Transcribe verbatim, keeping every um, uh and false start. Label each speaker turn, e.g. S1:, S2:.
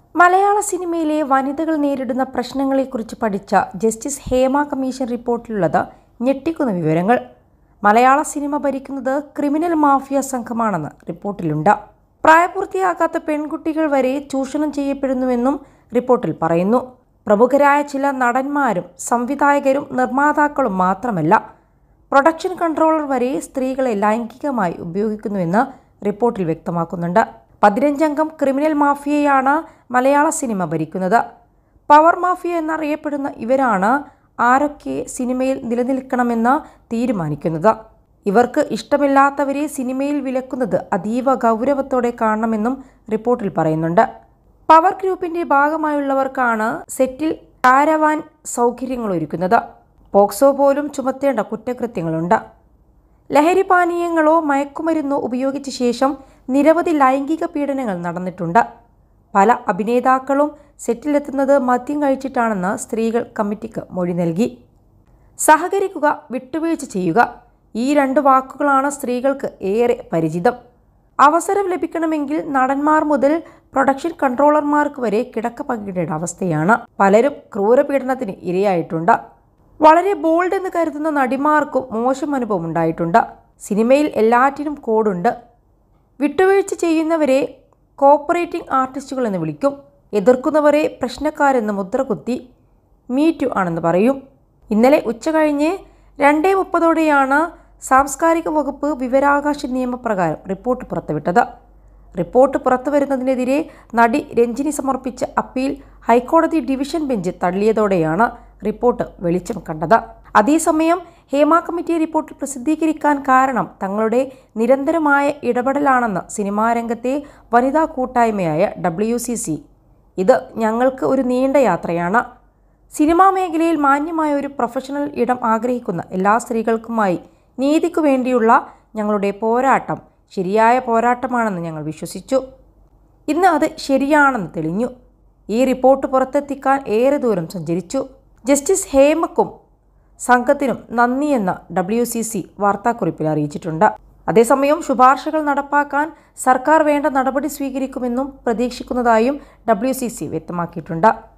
S1: മലയാള സിനിമയിലെ വനിതകൾ നേരിടുന്ന പ്രശ്നങ്ങളെക്കുറിച്ച് പഠിച്ച ജസ്റ്റിസ് ഹേമ കമ്മീഷൻ റിപ്പോർട്ടിലുള്ളത് ഞെട്ടിക്കുന്ന വിവരങ്ങൾ. മലയാള സിനിമ ഭരിക്കുന്നത് ക്രിമിനൽ മാഫിയ സംഘമാണെന്ന് റിപ്പോർട്ടിലുണ്ട്. പ്രായപൂർത്തിയാകാത്ത പെൺകുട്ടികൾ വരെ ചൂഷണം ചെയ്യപ്പെടുന്നുവെന്നും റിപ്പോർട്ടിൽ പറയുന്നു. പ്രമുഖരായ ചില നടന്മാരും സംവിധായകരും നിർമ്മാതാക്കളും മാത്രമല്ല, പ്രൊഡക്ഷൻ കൺട്രോളർ വരെ സ്ത്രീകളെ ലൈംഗികമായി ഉപയോഗിക്കുന്നുവെന്ന് റിപ്പോർട്ടിൽ വ്യക്തമാക്കുന്നുണ്ട്. പതിനഞ്ചംഗം ക്രിമിനൽ മാഫിയയാണ് മലയാള സിനിമ ഭരിക്കുന്നത്. പവർ മാഫിയ എന്നറിയപ്പെടുന്ന ഇവരാണ് ആരൊക്കെ സിനിമയിൽ നിലനിൽക്കണമെന്ന് തീരുമാനിക്കുന്നത്. ഇവർക്ക് ഇഷ്ടമില്ലാത്തവരെ സിനിമയിൽ വിലക്കുന്നത് അതീവ ഗൗരവത്തോടെ കാണണമെന്നും റിപ്പോർട്ടിൽ പറയുന്നുണ്ട്. പവർ ഗ്രൂപ്പിന്റെ ഭാഗമായുള്ളവർക്കാണ് സെറ്റിൽ കാരവാൻ സൗകര്യങ്ങൾ ഒരുക്കുന്നത്. പോക്സോ പോലും ചുമത്തേണ്ട കുറ്റകൃത്യങ്ങളുണ്ട്. ലഹരി പാനീയങ്ങളോ മയക്കുമരുന്നോ ഉപയോഗിച്ച ശേഷം നിരവധി ലൈംഗിക പീഡനങ്ങൾ നടന്നിട്ടുണ്ട്. പല അഭിനേതാക്കളും സെറ്റിലെത്തുന്നത് മദ്യം കഴിച്ചിട്ടാണെന്ന് സ്ത്രീകൾ കമ്മിറ്റിക്ക് മൊഴി നൽകി. സഹകരിക്കുക, വിട്ടുവീഴ്ച ചെയ്യുക, ഈ രണ്ട് വാക്കുകളാണ് സ്ത്രീകൾക്ക് ഏറെ പരിചിതം. അവസരം ലഭിക്കണമെങ്കിൽ നടന്മാർ മുതൽ പ്രൊഡക്ഷൻ കൺട്രോളർമാർക്ക് വരെ കിടക്ക പങ്കിടേണ്ട അവസ്ഥയാണ്. പലരും ക്രൂരപീഡനത്തിന് ഇരയായിട്ടുണ്ട്. വളരെ ബോൾഡ് എന്ന് കരുതുന്ന നടിമാർക്കും മോശം അനുഭവം ഉണ്ടായിട്ടുണ്ട്. സിനിമയിൽ എല്ലാറ്റിനും കോഡുണ്ട്. വിട്ടുവീഴ്ച ചെയ്യുന്നവരെ കോപ്പറേറ്റിംഗ് ആർട്ടിസ്റ്റുകൾ എന്ന് വിളിക്കും. എതിർക്കുന്നവരെ പ്രശ്നക്കാരെന്ന് മുദ്രകുത്തി മീറ്റു ആണെന്ന് പറയും. ഇന്നലെ ഉച്ച കഴിഞ്ഞ് രണ്ടേ മുപ്പതോടെയാണ് സാംസ്കാരിക വകുപ്പ് വിവരാവകാശ നിയമപ്രകാരം റിപ്പോർട്ട് പുറത്തുവിട്ടത്. റിപ്പോർട്ട് പുറത്തുവരുന്നതിനെതിരെ നടി രഞ്ജിനി സമർപ്പിച്ച അപ്പീൽ ഹൈക്കോടതി ഡിവിഷൻ ബെഞ്ച് തള്ളിയതോടെയാണ് റിപ്പോർട്ട് വെളിച്ചം കണ്ടത്. അതേസമയം ഹേമ കമ്മിറ്റി റിപ്പോർട്ട് പ്രസിദ്ധീകരിക്കാൻ കാരണം തങ്ങളുടെ നിരന്തരമായ ഇടപെടലാണെന്ന് സിനിമാ രംഗത്തെ വനിതാ കൂട്ടായ്മയായ ഡബ്ല്യു സി സി. ഇത് ഞങ്ങൾക്ക് ഒരു നീണ്ട യാത്രയാണ്. സിനിമാ മേഖലയിൽ മാന്യമായ ഒരു പ്രൊഫഷണൽ ഇടം ആഗ്രഹിക്കുന്ന എല്ലാ സ്ത്രീകൾക്കുമായി നീതിക്കു വേണ്ടിയുള്ള ഞങ്ങളുടെ പോരാട്ടം ശരിയായ പോരാട്ടമാണെന്ന് ഞങ്ങൾ വിശ്വസിച്ചു. ഇന്ന് അത് ശരിയാണെന്ന് തെളിഞ്ഞു. ഈ റിപ്പോർട്ട് പുറത്തെത്തിക്കാൻ ഏറെ ദൂരം സഞ്ചരിച്ചു. ജസ്റ്റിസ് ഹേമക്കും സംഘത്തിനും നന്ദിയെന്ന് ഡബ്ല്യു സി സി വാർത്താക്കുറിപ്പിൽ അറിയിച്ചിട്ടുണ്ട്. അതേസമയം ശുപാർശകൾ നടപ്പാക്കാൻ സർക്കാർ വേണ്ട നടപടി സ്വീകരിക്കുമെന്നും പ്രതീക്ഷിക്കുന്നതായും ഡബ്ല്യു സി സി വ്യക്തമാക്കിയിട്ടുണ്ട്.